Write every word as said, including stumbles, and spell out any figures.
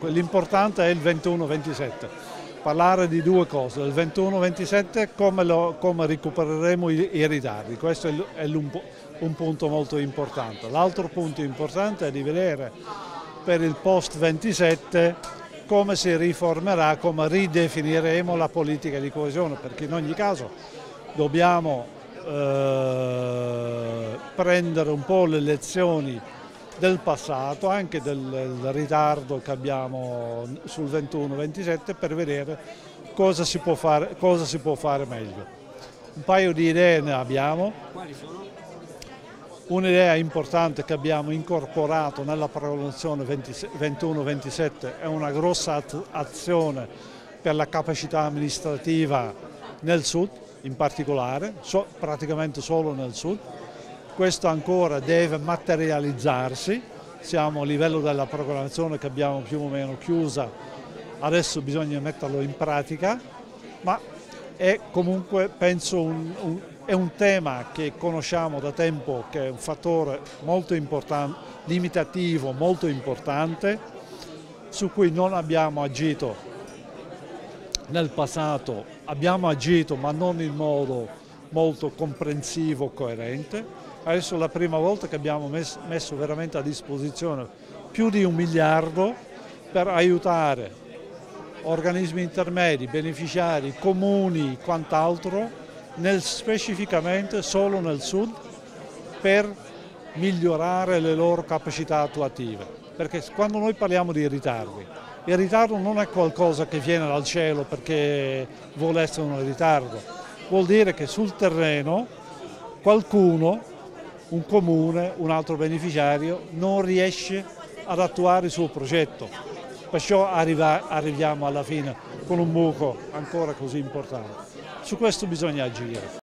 Dunque l'importante è il ventuno ventisette, parlare di due cose, il ventuno ventisette come, lo, come recupereremo i, i ritardi, questo è, è un, un punto molto importante. L'altro punto importante è di vedere per il post ventisette come si riformerà, come ridefiniremo la politica di coesione, perché in ogni caso dobbiamo eh, prendere un po' le lezioni del passato, anche del, del ritardo che abbiamo sul ventuno ventisette, per vedere cosa si può fare, cosa si può fare meglio. Un paio di idee ne abbiamo. Quali sono? Un'idea importante che abbiamo incorporato nella programmazione ventuno ventisette è una grossa azione per la capacità amministrativa nel sud, in particolare, so, praticamente solo nel sud. Questo ancora deve materializzarsi, siamo a livello della programmazione che abbiamo più o meno chiusa, adesso bisogna metterlo in pratica, ma è comunque, penso, un, un, è un tema che conosciamo da tempo, che è un fattore molto importante, limitativo, molto importante, su cui non abbiamo agito nel passato, abbiamo agito ma non in modo molto comprensivo, coerente. Adesso è la prima volta che abbiamo messo, messo veramente a disposizione più di un miliardo per aiutare organismi intermedi, beneficiari, comuni, quant'altro, nel, specificamente solo nel sud, per migliorare le loro capacità attuative. Perché quando noi parliamo di ritardi, il ritardo non è qualcosa che viene dal cielo perché vuole essere un ritardo, vuol dire che sul terreno qualcuno, un comune, un altro beneficiario, non riesce ad attuare il suo progetto. Perciò arriva, arriviamo alla fine con un buco ancora così importante. Su questo bisogna agire.